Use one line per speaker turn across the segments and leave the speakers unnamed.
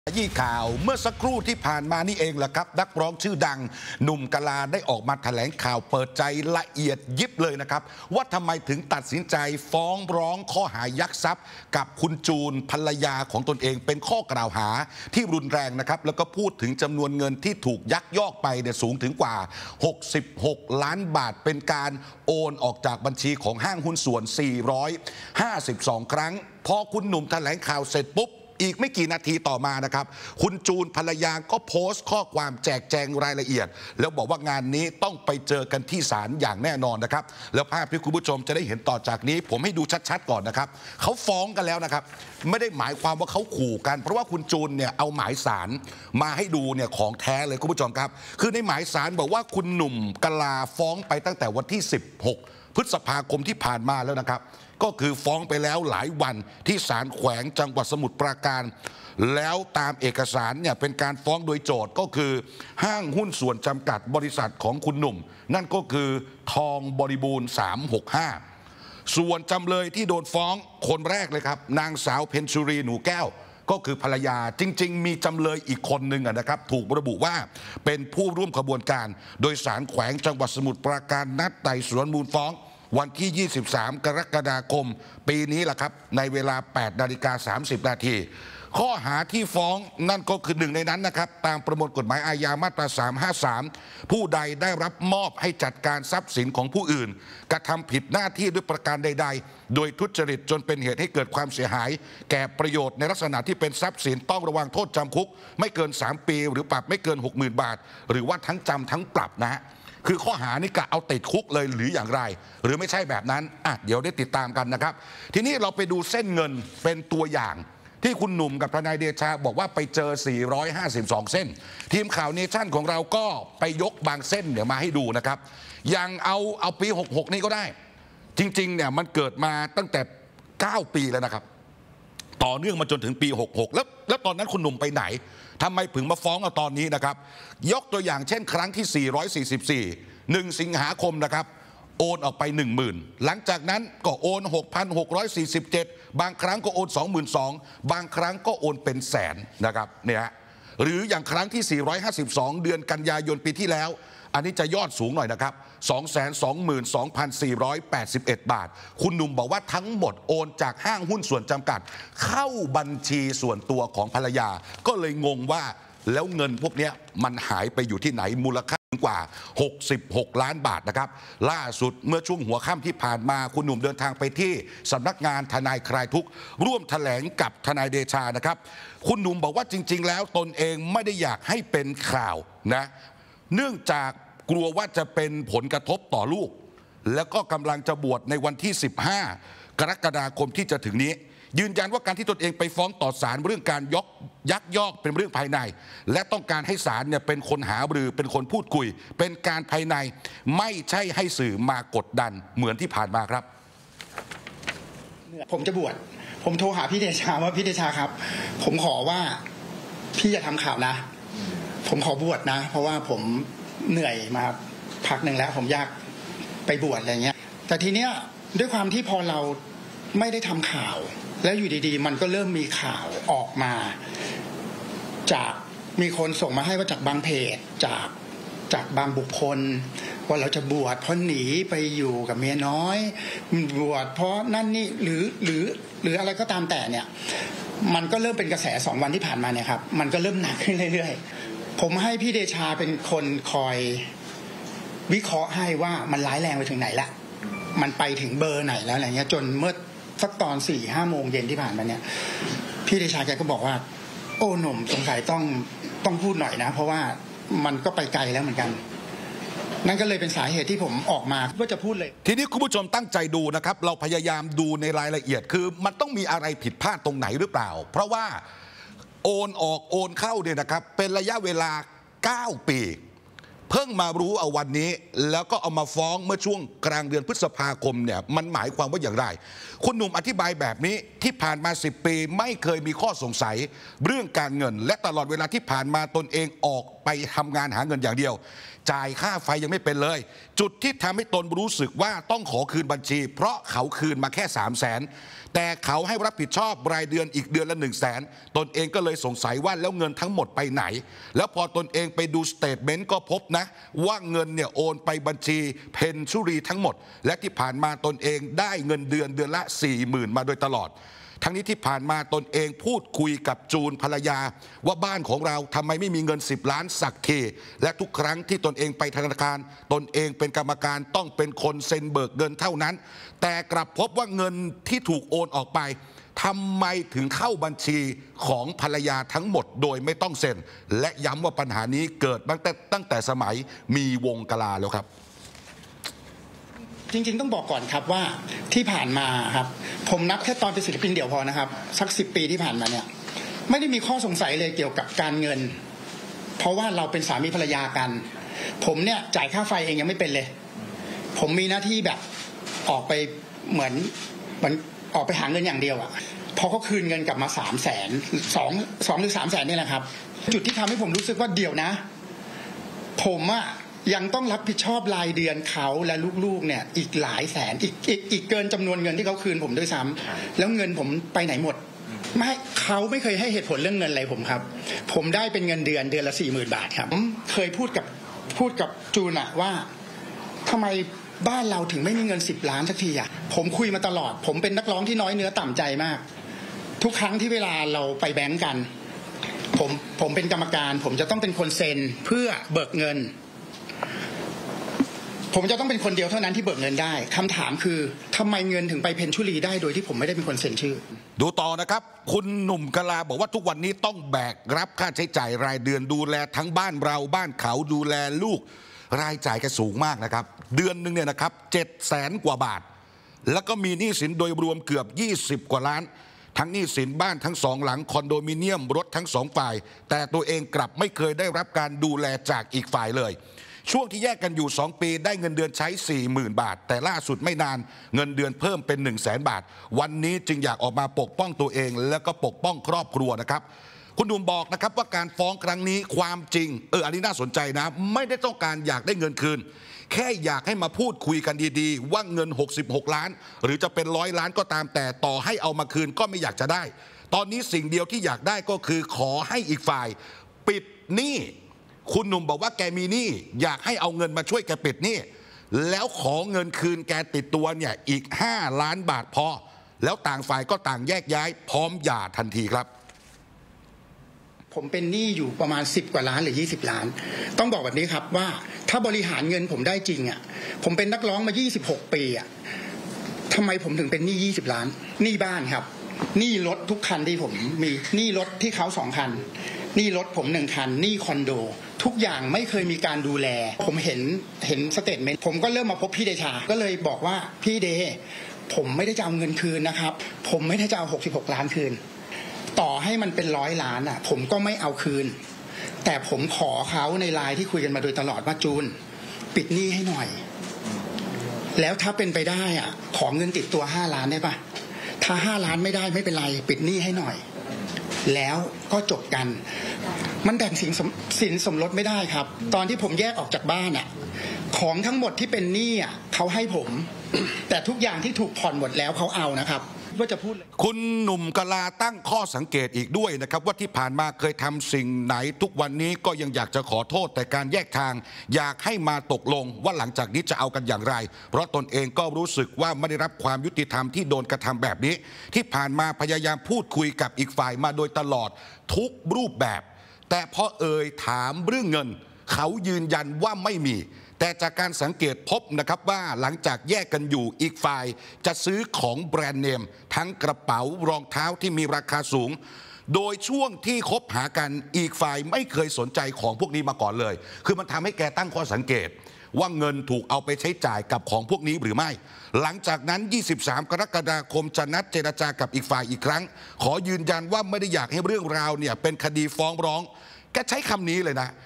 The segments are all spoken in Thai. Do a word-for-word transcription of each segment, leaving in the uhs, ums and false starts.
ยี่ข่าวเมื่อสักครู่ที่ผ่านมานี่เองแหละครับนักร้องชื่อดังหนุ่มกะลาได้ออกมาแถลงข่าวเปิดใจละเอียดยิบเลยนะครับว่าทำไมถึงตัดสินใจฟ้องร้องข้อหายักทรัพย์กับคุณจูนภรรยาของตนเองเป็นข้อกล่าวหาที่รุนแรงนะครับแล้วก็พูดถึงจำนวนเงินที่ถูกยักยอกไปเนี่ยสูงถึงกว่าหกสิบหกล้านบาทเป็นการโอนออกจากบัญชีของห้างหุ้นส่วนสี่ร้อยห้าสิบสองครั้งพอคุณหนุ่มแถลงข่าวเสร็จปุ๊บอีกไม่กี่นาทีต่อมานะครับคุณจูนภรรยาก็โพสต์ข้อความแจกแจงรายละเอียดแล้วบอกว่างานนี้ต้องไปเจอกันที่ศาลอย่างแน่นอนนะครับแล้วภาพที่คุณผู้ชมจะได้เห็นต่อจากนี้ผมให้ดูชัดๆก่อนนะครับเขาฟ้องกันแล้วนะครับไม่ได้หมายความว่าเขาขู่กันเพราะว่าคุณจูนเนี่ยเอาหมายศาลมาให้ดูเนี่ยของแท้เลยคุณผู้ชมครับคือในหมายศาลบอกว่าคุณหนุ่มกะลาฟ้องไปตั้งแต่วันที่สิบหกพฤษภาคมที่ผ่านมาแล้วนะครับก็คือฟ้องไปแล้วหลายวันที่ศาลแขวงจังหวัดสมุทรปราการแล้วตามเอกสารเนี่ยเป็นการฟ้องโดยโจทก์ก็คือห้างหุ้นส่วนจำกัดบริษัทของคุณหนุ่มนั่นก็คือทองบริบูรณ์สามหกห้าส่วนจำเลยที่โดนฟ้องคนแรกเลยครับนางสาวเพ็ญชุรีหนูแก้วก็คือภรรยาจริงๆมีจำเลยอีกคนหนึ่งนะครับถูกระบุว่าเป็นผู้ร่วมขบวนการโดยศาลแขวงจังหวัดสมุทรปราการนัดไต่สวนมูลฟ้องวันที่ยี่สิบสามกรกฎาคมปีนี้แหละครับในเวลาแปดนาฬิกาสามสิบนาทีข้อหาที่ฟ้องนั่นก็คือหนึ่งในนั้นนะครับตามประมวลกฎหมายอาญามาตราสามห้าสามผู้ใดได้รับมอบให้จัดการทรัพย์สินของผู้อื่นกระทำผิดหน้าที่ด้วยประการใดๆโดยทุจริตจนเป็นเหตุให้เกิดความเสียหายแก่ประโยชน์ในลักษณะที่เป็นทรัพย์สินต้องระวังโทษจำคุกไม่เกินสามปีหรือปรับไม่เกิน หกหมื่น บาทหรือว่าทั้งจำทั้งปรับนะฮะคือข้อหานี่กะเอาติดคุกเลยหรืออย่างไรหรือไม่ใช่แบบนั้นอ่ะเดี๋ยวได้ติดตามกันนะครับทีนี้เราไปดูเส้นเงินเป็นตัวอย่างที่คุณหนุ่มกับทนายเดชาบอกว่าไปเจอสี่ร้อยห้าสิบสองเส้นทีมข่าวเนชั่นของเราก็ไปยกบางเส้นเดี๋ยวมาให้ดูนะครับอย่างเอาเอาปีหกหกนี่ก็ได้จริงๆเนี่ยมันเกิดมาตั้งแต่เก้าปีแล้วนะครับต่อเนื่องมาจนถึงปีหกหกแล้วแล้วตอนนั้นคุณหนุ่มไปไหนทำไมถึงมาฟ้องเอาตอนนี้นะครับยกตัวอย่างเช่นครั้งที่สี่ร้อยสี่สิบสี่ หนึ่งสิงหาคมนะครับโอนออกไป หนึ่งหมื่น หลังจากนั้นก็โอน หกพันหกร้อยสี่สิบเจ็ด บางครั้งก็โอน สองหมื่นสองพัน บางครั้งก็โอนเป็นแสนนะครับเนี่ยหรืออย่างครั้งที่สี่ร้อยห้าสิบสอง เดือนกันยายนปีที่แล้วอันนี้จะยอดสูงหน่อยนะครับ สองแสนสองหมื่นสองพันสี่ร้อยแปดสิบเอ็ด บาทคุณหนุ่มบอกว่าทั้งหมดโอนจากห้างหุ้นส่วนจำกัดเข้าบัญชีส่วนตัวของภรรยาก็เลยงงว่าแล้วเงินพวกนี้มันหายไปอยู่ที่ไหนมูลค่ากว่าหกสิบหกล้านบาทนะครับล่าสุดเมื่อช่วงหัวค่ำที่ผ่านมาคุณหนุ่มเดินทางไปที่สำนักงานทนายคลายทุกข์ร่วมแถลงกับทนายเดชานะครับคุณหนุ่มบอกว่าจริงๆแล้วตนเองไม่ได้อยากให้เป็นข่าวนะเนื่องจากกลัวว่าจะเป็นผลกระทบต่อลูกแล้วก็กำลังจะบวชในวันที่สิบห้ากรกฎาคมที่จะถึงนี้ยืนยันว่าการที่ตนเองไปฟ้องต่อศาลเรื่องการยกยักยอกเป็นเรื่องภายในและต้องการให้ศาลเนี่ยเป็นคนหารือเป็นคนพูดคุยเป็นการภายในไม่ใช่ให้สื่อมากดดันเหมือนที่ผ่านมาครับ
ผมจะบวชผมโทรหาพี่เดชาว่าพี่เดชาครับผมขอว่าพี่อย่าทำข่าวนะผมขอบวชนะเพราะว่าผมเหนื่อยมาพักหนึ่งแล้วผมอยากไปบวชอะไรเงี้ยแต่ทีเนี้ยด้วยความที่พอเราไม่ได้ทำข่าวแล้วอยู่ดีๆมันก็เริ่มมีข่าวออกมาจากมีคนส่งมาให้ว่าจากบางเพจจากจากบางบุคคลว่าเราจะบวชเพราะหนีไปอยู่กับเมียน้อยบวชเพราะนั่นนี่หรือหรือหรืออะไรก็ตามแต่เนี่ยมันก็เริ่มเป็นกระแสสองวันที่ผ่านมาเนี่ยครับมันก็เริ่มหนักขึ้นเรื่อยๆผมให้พี่เดชาเป็นคนคอยวิเคราะห์ให้ว่ามันร้ายแรงไปถึงไหนละมันไปถึงเบอร์ไหนแล้วอะไรเงี้ยจนเมื่อสักตอนสี่ห้าโมงเย็นที่ผ่านมาเนี่ยพี่เดชาแกก็บอกว่าโอ้หนุ่มสงสัยต้องต้องพูดหน่อยนะเพราะว่ามันก็ไปไกลแล้วเหมือนกันนั่นก็เลยเป็นสาเหตุที่ผมออกมาว่าจะพูดเลย
ทีนี้คุณผู้ชมตั้งใจดูนะครับเราพยายามดูในรายละเอียดคือมันต้องมีอะไรผิดพลาดตรงไหนหรือเปล่าเพราะว่าโอนออกโอนเข้าเนี่ยนะครับเป็นระยะเวลาเก้าปีเพิ่งมารู้เอาวันนี้แล้วก็เอามาฟ้องเมื่อช่วงกลางเดือนพฤษภาคมเนี่ยมันหมายความว่าอย่างไรคุณหนุ่มอธิบายแบบนี้ที่ผ่านมาสิบปีไม่เคยมีข้อสงสัยเรื่องการเงินและตลอดเวลาที่ผ่านมาตนเองออกไปทำงานหาเงินอย่างเดียวจ่ายค่าไฟยังไม่เป็นเลยจุดที่ทำให้ตนรู้สึกว่าต้องขอคืนบัญชีเพราะเขาคืนมาแค่สามแสนแต่เขาให้รับผิดชอบรายเดือนอีกเดือนละหนึ่งแสนตนเองก็เลยสงสัยว่าแล้วเงินทั้งหมดไปไหนแล้วพอตนเองไปดูสเตทเมนต์ก็พบนะว่าเงินเนี่ยโอนไปบัญชีเพนชุรีทั้งหมดและที่ผ่านมาตนเองได้เงินเดือนเดือนละสี่หมื่นมาโดยตลอดทั้งนี้ที่ผ่านมาตนเองพูดคุยกับจูนภรรยาว่าบ้านของเราทำไมไม่มีเงินสิบล้านสักทีและทุกครั้งที่ตนเองไปธนาคารตนเองเป็นกรรมการต้องเป็นคนเซ็นเบิกเงินเท่านั้นแต่กลับพบว่าเงินที่ถูกโอนออกไปทำไมถึงเข้าบัญชีของภรรยาทั้งหมดโดยไม่ต้องเซ็นและย้ำว่าปัญหานี้เกิดตั้งแต่ตั้งแต่สมัยมีวงกลาแล้วครับ
จริงๆต้องบอกก่อนครับว่าที่ผ่านมาครับผมนับแค่ตอนเป็นศิลปินเดี่ยวพอนะครับสักสิบปีที่ผ่านมาเนี่ยไม่ได้มีข้อสงสัยเลยเกี่ยวกับการเงินเพราะว่าเราเป็นสามีภรรยากันผมเนี่ยจ่ายค่าไฟเองยังไม่เป็นเลยผมมีหน้าที่แบบออกไปเหมือนเหมือนออกไปหาเงินอย่างเดียวอ่ะพอเขาคืนเงินกลับมาสามแสนสองสองหรือสามแสนนี่แหละครับจุดที่ทำให้ผมรู้สึกว่าเดี๋ยวนะผมอ่ะยังต้องรับผิดชอบรายเดือนเขาและลูกๆเนี่ยอีกหลายแสนอีกอีกอีกเกินจำนวนเงินที่เขาคืนผมด้วยซ้ำแล้วเงินผมไปไหนหมดไม่เขาไม่เคยให้เหตุผลเรื่องเงินอะไรผมครับผมได้เป็นเงินเดือนเดือนละสี่หมื่นบาทครับผมเคยพูดกับพูดกับจูนอะว่าทำไมบ้านเราถึงไม่มีเงินสิบล้านสักทีอะผมคุยมาตลอดผมเป็นนักร้องที่น้อยเนื้อต่ำใจมากทุกครั้งที่เวลาเราไปแบงก์กันผมผมเป็นกรรมการผมจะต้องเป็นคนเซ็นเพื่อเบิกเงินผมจะต้องเป็นคนเดียวเท่านั้นที่เบิกเงินได้คำถามคือทำไมเงินถึงไปเพนชุรีได้โดยที่ผมไม่ได้เป็นคนเซ็นชื่อ
ดูต่อนะครับคุณหนุ่มกลาบอกว่าทุกวันนี้ต้องแบกรับค่าใช้จ่ายรายเดือนดูแลทั้งบ้านเราบ้านเขาดูแลลูกรายจ่ายก็สูงมากนะครับเดือนหนึ่งเนี่ยนะครับเจ็ดแสนกว่าบาทแล้วก็มีหนี้สินโดยรวมเกือบยี่สิบกว่าล้านทั้งหนี้สินบ้านทั้งสองหลังคอนโดมิเนียมรถทั้งสองฝ่ายแต่ตัวเองกลับไม่เคยได้รับการดูแลจากอีกฝ่ายเลยช่วงที่แยกกันอยู่สองปีได้เงินเดือนใช้ สี่หมื่น บาทแต่ล่าสุดไม่นานเงินเดือนเพิ่มเป็น หนึ่งแสน บาทวันนี้จึงอยากออกมาปกป้องตัวเองแล้วก็ปกป้องครอบครัวนะครับคุณหนุ่มบอกนะครับว่าการฟ้องครั้งนี้ความจริงเอออันนี้น่าสนใจนะไม่ได้ต้องการอยากได้เงินคืนแค่อยากให้มาพูดคุยกันดีๆว่าเงินหกสิบหกล้านหรือจะเป็นร้อยล้านก็ตามแต่ต่อให้เอามาคืนก็ไม่อยากจะได้ตอนนี้สิ่งเดียวที่อยากได้ก็คือขอให้อีกฝ่ายปิดหนี้คุณหนุ่มบอกว่าแกมีหนี้อยากให้เอาเงินมาช่วยแกปิดหนี้แล้วขอเงินคืนแกติดตัวเนี่ยอีกห้าล้านบาทพอแล้วต่างฝ่ายก็ต่างแยกย้ายพร้อมหย่าทันทีครับ
ผมเป็นหนี้อยู่ประมาณสิบกว่าล้านหรือยี่สิบล้านต้องบอกแบบนี้ครับว่าถ้าบริหารเงินผมได้จริงอ่ะผมเป็นนักร้องมายี่สิบหกปีอ่ะทำไมผมถึงเป็นหนี้ยี่สิบล้านหนี้บ้านครับหนี้รถทุกคันที่ผมมีหนี้รถที่เขาสองคันหนี้รถผมหนึ่งคันหนี้คอนโดทุกอย่างไม่เคยมีการดูแลผมเห็นเห็นสเตทเมนต์ผมก็เริ่มมาพบพี่เดชาก็เลยบอกว่าพี่เดผมไม่ได้จะเอาเงินคืนนะครับผมไม่ได้จะเอาหกสิบหกล้านคืนต่อให้มันเป็นร้อยล้านอ่ะผมก็ไม่เอาคืนแต่ผมขอเขาในไลน์ที่คุยกันมาโดยตลอดว่าจูนปิดหนี้ให้หน่อยแล้วถ้าเป็นไปได้อ่ะขอเงินติดตัวห้าล้านได้ปะถ้าห้าล้านไม่ได้ไม่เป็นไรปิดหนี้ให้หน่อยแล้วก็จบกันมันแบ่งสินสินสมรสไม่ได้ครับตอนที่ผมแยกออกจากบ้านอ่ะของทั้งหมดที่เป็นหนี้อ่ะเขาให้ผมแต่ทุกอย่างที่ถูกผ่อนหมดแล้วเขาเอานะครับว่าจะพูด
คุณหนุ่มกลาตั้งข้อสังเกตอีกด้วยนะครับว่าที่ผ่านมาเคยทำสิ่งไหนทุกวันนี้ก็ยังอยากจะขอโทษแต่การแยกทางอยากให้มาตกลงว่าหลังจากนี้จะเอากันอย่างไรเพราะตนเองก็รู้สึกว่าไม่ได้รับความยุติธรรมที่โดนกระทำแบบนี้ที่ผ่านมาพยายามพูดคุยกับอีกฝ่ายมาโดยตลอดทุกรูปแบบแต่พอเอ่ยถามเรื่องเงินเขายืนยันว่าไม่มีแต่จากการสังเกตพบนะครับว่าหลังจากแยกกันอยู่อีกฝ่ายจะซื้อของแบรนด์เนมทั้งกระเป๋ารองเท้าที่มีราคาสูงโดยช่วงที่คบหากันอีกฝ่ายไม่เคยสนใจของพวกนี้มาก่อนเลยคือมันทำให้แกตั้งข้อสังเกตว่าเงินถูกเอาไปใช้จ่ายกับของพวกนี้หรือไม่หลังจากนั้นยี่สิบสามกรกฎาคมจะนัดเจรจากับอีกฝ่ายอีกครั้งขอยืนยันว่าไม่ได้อยากให้เรื่องราวเนี่ยเป็นคดีฟ้องร้องแกใช้คำนี้เลยนะ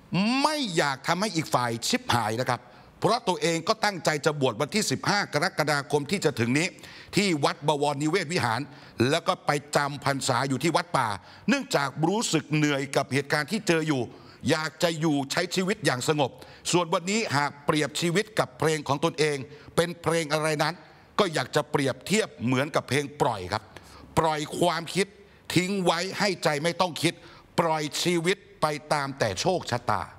ไม่อยากทำให้อีกฝ่ายชิบหายนะครับเพราะตัวเองก็ตั้งใจจะบวชวันที่สิบห้ากรกฎาคมที่จะถึงนี้ที่วัดบวรนิเวศวิหารแล้วก็ไปจำพรรษาอยู่ที่วัดป่าเนื่องจากรู้สึกเหนื่อยกับเหตุการณ์ที่เจออยู่อยากจะอยู่ใช้ชีวิตอย่างสงบส่วนวันนี้หากเปรียบชีวิตกับเพลงของตนเองเป็นเพลงอะไรนั้นก็อยากจะเปรียบเทียบเหมือนกับเพลงปล่อยครับปล่อยความคิดทิ้งไว้ให้ใจไม่ต้องคิดปล่อยชีวิตไปตามแต่โชคชะตา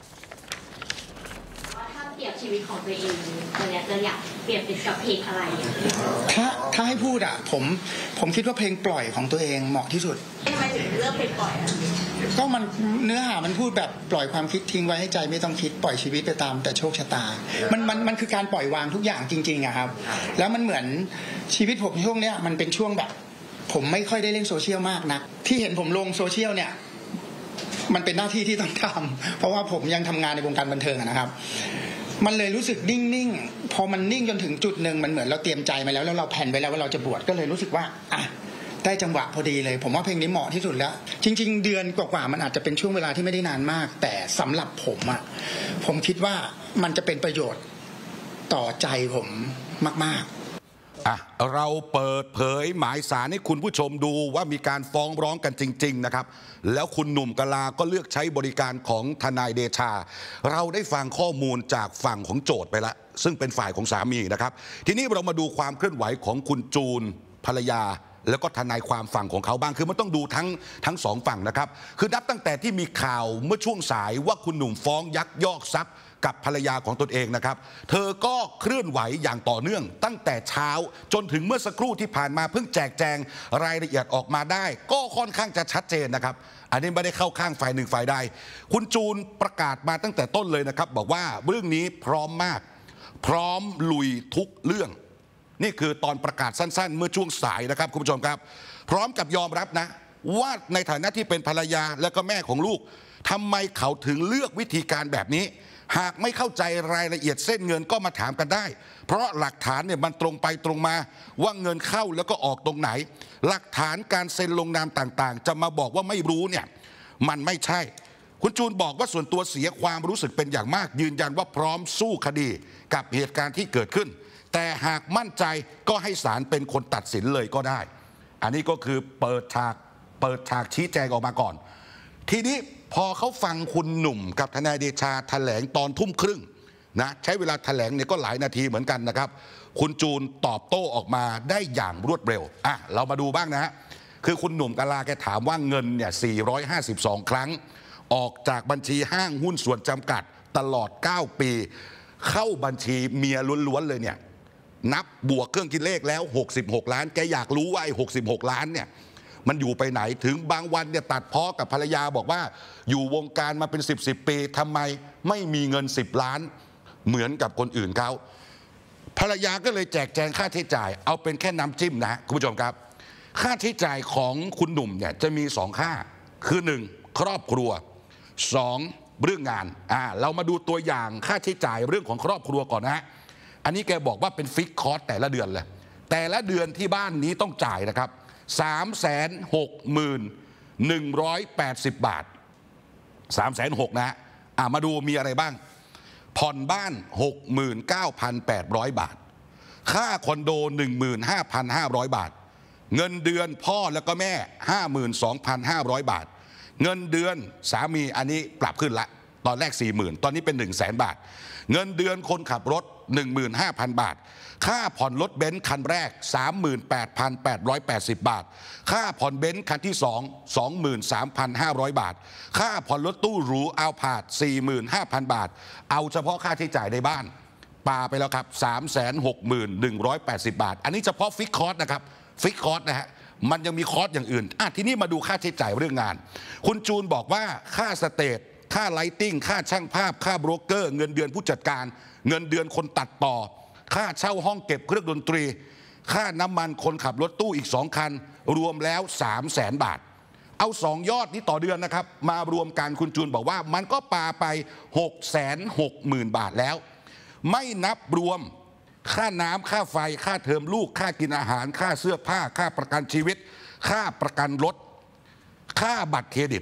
ถ้าเปรียบชีวิตของตัวเองตัวเนี้ยจะอยากเปรียบติดกับเพลงอะไร
ถ้าถ้าให้พูดอ่ะผมผมคิดว่าเพลงปล่อยของตัวเองเหมาะที่สุด
ทำไมถึงเลือกเพลงปล่อย
ก็มันเนื้อหามันพูดแบบปล่อยความคิดทิ้งไว้ให้ใจไม่ต้องคิดปล่อยชีวิตไปตามแต่โชคชะตามันมันมันคือการปล่อยวางทุกอย่างจริงๆอะครับแล้วมันเหมือนชีวิตผมช่วงเนี้ยมันเป็นช่วงแบบผมไม่ค่อยได้เล่นโซเชียลมากนักที่เห็นผมลงโซเชียลเนี่ยมันเป็นหน้าที่ที่ต้องทำเพราะว่าผมยังทำงานในวงการบันเทิงนะครับมันเลยรู้สึกนิ่งๆพอมันนิ่งจนถึงจุดหนึ่งมันเหมือนเราเตรียมใจมาแล้วแล้วเราแผนไว้แล้วว่าเราจะบวชก็เลยรู้สึกว่าอ่ะได้จังหวะพอดีเลยผมว่าเพลงนี้เหมาะที่สุดแล้วจริงๆเดือนกว่าๆมันอาจจะเป็นช่วงเวลาที่ไม่ได้นานมากแต่สำหรับผมอ่ะผมคิดว่ามันจะเป็นประโยชน์ต่อใจผมมากๆ
อ่ะเราเปิดเผยหมายสารให้คุณผู้ชมดูว่ามีการฟ้องร้องกันจริงๆนะครับแล้วคุณหนุ่มกลาก็เลือกใช้บริการของทนายเดชาเราได้ฟังข้อมูลจากฝั่งของโจทก์ไปแล้วซึ่งเป็นฝ่ายของสามีนะครับทีนี้เรามาดูความเคลื่อนไหวของคุณจูนภรรยาแล้วก็ทนายความฝั่งของเขาบ้างคือมันต้องดูทั้งทั้งสองฝั่งนะครับคือนับตั้งแต่ที่มีข่าวเมื่อช่วงสายว่าคุณหนุ่มฟ้องยักยอกทรัพย์กับภรรยาของตนเองนะครับเธอก็เคลื่อนไหวอย่างต่อเนื่องตั้งแต่เช้าจนถึงเมื่อสักครู่ที่ผ่านมาเพิ่งแจกแจงรายละเอียดออกมาได้ก็ค่อนข้างจะชัดเจนนะครับอันนี้ไม่ได้เข้าข้างฝ่ายหนึ่งฝ่ายใดคุณจูนประกาศมาตั้งแต่ต้นเลยนะครับบอกว่าเรื่องนี้พร้อมมากพร้อมลุยทุกเรื่องนี่คือตอนประกาศสั้นๆเมื่อช่วงสายนะครับคุณผู้ชมครับพร้อมกับยอมรับนะว่าในฐานะที่เป็นภรรยาและก็แม่ของลูกทำไมเขาถึงเลือกวิธีการแบบนี้หากไม่เข้าใจรายละเอียดเส้นเงินก็มาถามกันได้เพราะหลักฐานเนี่ยมันตรงไปตรงมาว่าเงินเข้าแล้วก็ออกตรงไหนหลักฐานการเซ็นลงนามต่างๆจะมาบอกว่าไม่รู้เนี่ยมันไม่ใช่คุณจูนบอกว่าส่วนตัวเสียความรู้สึกเป็นอย่างมากยืนยันว่าพร้อมสู้คดีกับเหตุการณ์ที่เกิดขึ้นแต่หากมั่นใจก็ให้ศาลเป็นคนตัดสินเลยก็ได้อันนี้ก็คือเปิดฉากเปิดฉากชี้แจงออกมาก่อนทีนี้พอเขาฟังคุณหนุ่มกับทนายเดชาแถลงตอนทุ่มครึ่งนะใช้เวลาแถลงเนี่ยก็หลายนาทีเหมือนกันนะครับคุณจูนตอบโต้ออกมาได้อย่างรวดเร็วอ่ะเรามาดูบ้างนะฮะคือคุณหนุ่มกลาแกถามว่าเงินเนี่ยสี่ร้อยห้าสิบสองครั้งออกจากบัญชีห้างหุ้นส่วนจำกัดตลอดเก้าปีเข้าบัญชีเมียล้วนๆเลยเนี่ยนับบวกเครื่องคิดเลขแล้วหกสิบหกล้านแกอยากรู้ว่าไอ้หกสิบหกล้านเนี่ยมันอยู่ไปไหนถึงบางวันเนี่ยตัดพ้อกับภรรยาบอกว่าอยู่วงการมาเป็นสิบสิบปีทำไมไม่มีเงินสิบล้านเหมือนกับคนอื่นเขาภรรยาก็เลยแจกแจงค่าใช้จ่ายเอาเป็นแค่น้ำจิ้มนะคุณผู้ชมครับค่าใช้จ่ายของคุณหนุ่มเนี่ยจะมีสองค่าคือหนึ่งครอบครัวสองเรื่องงานอ่าเรามาดูตัวอย่างค่าใช้จ่ายเรื่องของครอบครัวก่อนนะฮะอันนี้แกบอกว่าเป็นฟิกคอร์สแต่ละเดือนเลยแต่ละเดือนที่บ้านนี้ต้องจ่ายนะครับสามแสนหกหมื่นหนึ่งร้อยแปดสิบบาทสามแสนหกนะฮะอ่ามาดูมีอะไรบ้างผ่อนบ้านหกหมื่นเก้าพันแปดร้อยบาทค่าคอนโดหนึ่งหมื่นห้าพันห้าร้อยบาทเงินเดือนพ่อแล้วก็แม่ห้าหมื่นสองพันห้าร้อยบาทเงินเดือนสามีอันนี้ปรับขึ้นละตอนแรกสี่หมื่นตอนนี้เป็นหนึ่งแสนบาทเงินเดือนคนขับรถ หนึ่งหมื่นห้าพันบาทค่าผ่อนรถเบนซ์คันแรก สามหมื่นแปดพันแปดร้อยแปดสิบบาทค่าผ่อนเบนซ์คันที่สอง สองหมื่นสามพันห้าร้อยบาทค่าผ่อนรถตู้หรูอัลพาร์ด สี่หมื่นห้าพันบาทเอาเฉพาะค่าใช้จ่ายในบ้านปาไปแล้วครับ สามแสนหกหมื่นหนึ่งร้อยแปดสิบบาทอันนี้เฉพาะฟิกคอร์สนะครับฟิกคอร์สนะฮะมันยังมีคอร์สอย่างอื่นอ่ะทีนี้มาดูค่าใช้จ่ายเรื่องงานคุณจูนบอกว่าค่าสเตจค่าไลติ้งค่าช่างภาพค่าโบรกเกอร์เงินเดือนผู้จัดการเงินเดือนคนตัดต่อค่าเช่าห้องเก็บเครื่องดนตรีค่าน้ำมันคนขับรถตู้อีกสองคันรวมแล้วสามแสนบาทเอาสองยอดนี้ต่อเดือนนะครับมารวมกันคุณจูนบอกว่ามันก็ปาไปหกแสนหกหมื่นบาทแล้วไม่นับรวมค่าน้ำค่าไฟค่าเทอมลูกค่ากินอาหารค่าเสื้อผ้าค่าประกันชีวิตค่าประกันรถค่าบัตรเครดิต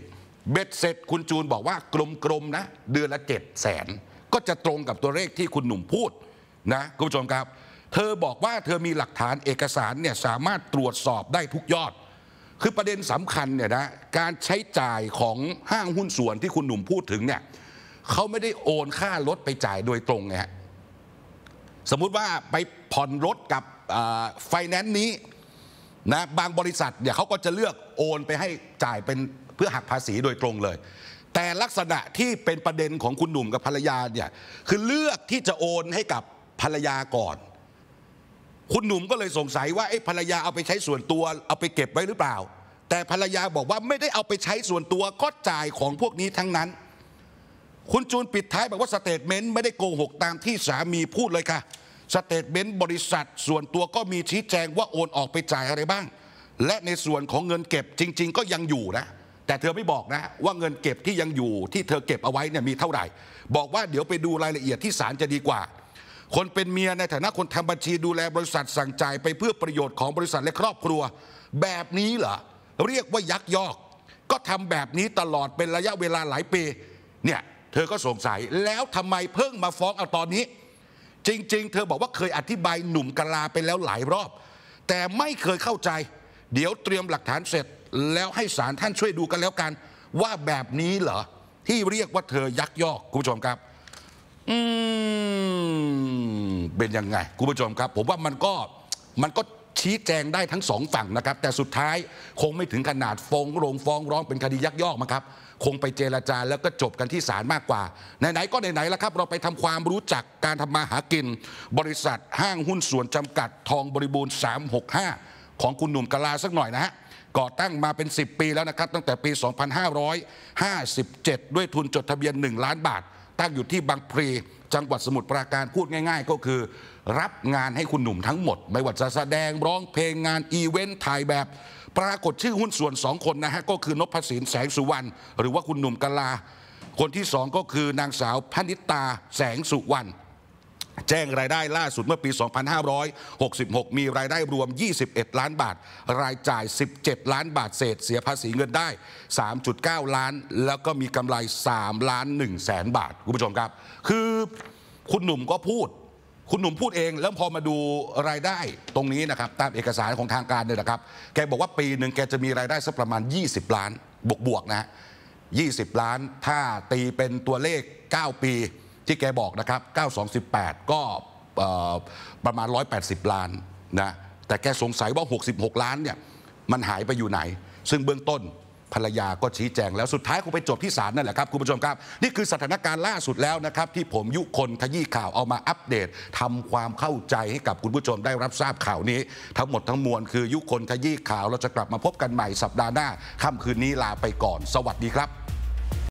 เบ็ดเสร็จคุณจูนบอกว่ากลมๆนะเดือนละเจ็ดแสนก็จะตรงกับตัวเลขที่คุณหนุ่มพูดนะคุณผู้ชมครับเธอบอกว่าเธอมีหลักฐานเอกสารเนี่ยสามารถตรวจสอบได้ทุกยอดคือประเด็นสำคัญเนี่ยนะการใช้จ่ายของห้างหุ้นส่วนที่คุณหนุ่มพูดถึงเนี่ยเขาไม่ได้โอนค่ารถไปจ่ายโดยตรงไงฮะสมมุติว่าไปผ่อนรถกับไฟแนนซ์นี้นะบางบริษัทเนี่ยเขาก็จะเลือกโอนไปให้จ่ายเป็นเพื่อหักภาษีโดยตรงเลยแต่ลักษณะที่เป็นประเด็นของคุณหนุ่มกับภรรยาเนี่ยคือเลือกที่จะโอนให้กับภรรยาก่อนคุณหนุ่มก็เลยสงสัยว่าไอ้ภรรยาเอาไปใช้ส่วนตัวเอาไปเก็บไว้หรือเปล่าแต่ภรรยาบอกว่าไม่ได้เอาไปใช้ส่วนตัวก็จ่ายของพวกนี้ทั้งนั้นคุณจูนปิดท้ายบอกว่าสเตทเมนต์ไม่ได้โกหกตามที่สามีพูดเลยค่ะสเตทเมนต์บริษัทส่วนตัวก็มีชี้แจงว่าโอนออกไปจ่ายอะไรบ้างและในส่วนของเงินเก็บจริงๆก็ยังอยู่นะแต่เธอไม่บอกนะว่าเงินเก็บที่ยังอยู่ที่เธอเก็บเอาไว้เนี่ยมีเท่าไหร่บอกว่าเดี๋ยวไปดูรายละเอียดที่ศาลจะดีกว่าคนเป็นเมียในฐานะคนทำบัญชีดูแลบริษัทสั่งจ่ายไปเพื่อประโยชน์ของบริษัทและครอบครัวแบบนี้เหรอเรียกว่ายักยอกก็ทำแบบนี้ตลอดเป็นระยะเวลาหลายปีเนี่ยเธอก็สงสัยแล้วทำไมเพิ่งมาฟ้องเอาตอนนี้จริงๆเธอบอกว่าเคยอธิบายหนุ่มกะลาไปแล้วหลายรอบแต่ไม่เคยเข้าใจเดี๋ยวเตรียมหลักฐานเสร็จแล้วให้ศาลท่านช่วยดูกันแล้วกันว่าแบบนี้เหรอที่เรียกว่าเธอยักยอกคุณผู้ชมครับอืมเป็นยังไงคุณผู้ชมครับผมว่ามันก็มันก็ชี้แจงได้ทั้งสองฝั่งนะครับแต่สุดท้ายคงไม่ถึงขนาดฟ้องร้องฟ้องร้องเป็นคดียักยอกมั้งครับคงไปเจรจาแล้วก็จบกันที่ศาลมากกว่าไหนๆก็ไหนๆแล้วครับเราไปทำความรู้จักการทำมาหากินบริษัทห้างหุ้นส่วนจำกัดทองบริบูรณ์สามหกห้าของคุณหนุ่มกะลาสักหน่อยนะฮะก่อตั้งมาเป็นสิบปีแล้วนะครับตั้งแต่ปีสองพันห้าร้อยห้าสิบเจ็ดด้วยทุนจดทะเบียนหนึ่งล้านบาทตั้งอยู่ที่บางพลีจังหวัดสมุทรปราการพูดง่ายๆก็คือรับงานให้คุณหนุ่มทั้งหมดไม่ว่าจะแสดงร้องเพลงงานอีเวนต์ถ่ายแบบปรากฏชื่อหุ้นส่วนสองคนนะฮะก็คือนพสินแสงสุวรรณหรือว่าคุณหนุ่มกะลาคนที่สองก็คือนางสาวพนิตาแสงสุวรรณแจ้งรายได้ล่าสุดเมื่อปีสองพันห้าร้อยหกสิบหกมีรายได้รวมยี่สิบเอ็ดล้านบาทรายจ่ายสิบเจ็ดล้านบาทเศษเสียภาษีเงินได้ สามจุดเก้า ล้านแล้วก็มีกำไรสามล้านหนึ่งแสนบาทคุณผู้ชมครับคือคุณหนุ่มก็พูดคุณหนุ่มพูดเองแล้วพอมาดูรายได้ตรงนี้นะครับตามเอกสารของทางการเนี่ยนะครับแกบอกว่าปีหนึ่งแกจะมีรายได้สักประมาณยี่สิบล้านบวกๆนะยี่สิบล้านถ้าตีเป็นตัวเลขเก้าปีที่แกบอกนะครับเก้า สอง สิบแปดก็ประมาณหนึ่งร้อยแปดสิบล้านนะแต่แกสงสัยว่าหกสิบหกล้านเนี่ยมันหายไปอยู่ไหนซึ่งเบื้องต้นภรรยาก็ชี้แจงแล้วสุดท้ายคงไปจบที่ศาลนั่นแหละครับคุณผู้ชมครับนี่คือสถานการณ์ล่าสุดแล้วนะครับที่ผมยุคนขยี้ข่าวเอามาอัปเดตทำความเข้าใจให้กับคุณผู้ชมได้รับทราบข่าวนี้ทั้งหมดทั้งมวลคือยุคนขยี้ข่าวเราจะกลับมาพบกันใหม่สัปดาห์หน้าค่ำคืนนี้ลาไปก่อนสวัสดีครับ